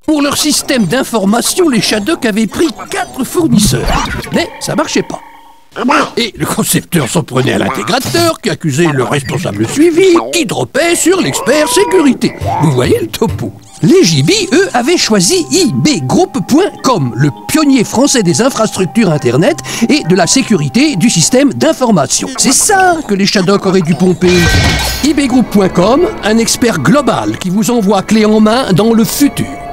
Pour leur système d'information, les Shadocks avaient pris 4 fournisseurs. Mais ça marchait pas. Et le concepteur s'en prenait à l'intégrateur, qui accusait le responsable suivi, qui dropait sur l'expert sécurité. Vous voyez le topo. Les JB, eux, avaient choisi ibgroup.com, le pionnier français des infrastructures Internet et de la sécurité du système d'information. C'est ça que les Shadocks auraient dû pomper. ibgroup.com, un expert global qui vous envoie clé en main dans le futur.